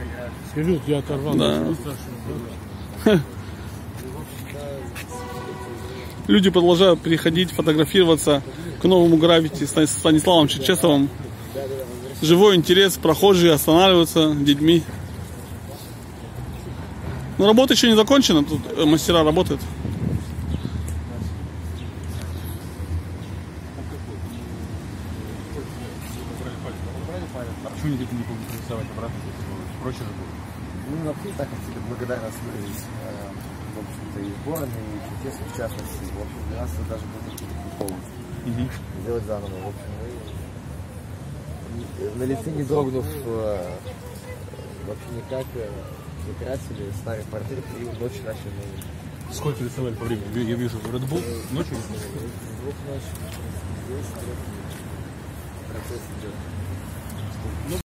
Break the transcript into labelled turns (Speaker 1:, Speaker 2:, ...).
Speaker 1: Салют, я оторвал.
Speaker 2: Да. Люди продолжают приходить, фотографироваться к новому граффити с Станиславом Черчесовым. Живой интерес, прохожие останавливаются детьми. Но работа еще не закончена, тут мастера работают.
Speaker 1: А почему не будут рисовать обратно? Проще же будет.
Speaker 3: Ну, вообще так, тебе благодарность выразить, в общем-то, и сборной, и честно, в частности. В общем, для нас это даже будет какой-то повод. Сделать заново, в общем. На лице не дрогнув вообще никак, закрасили старый портрет и ночью начали новый.
Speaker 1: Сколько рисовали по времени? Я вижу Red Bull ночью.
Speaker 3: Двух ночи. Здесь процесс идет.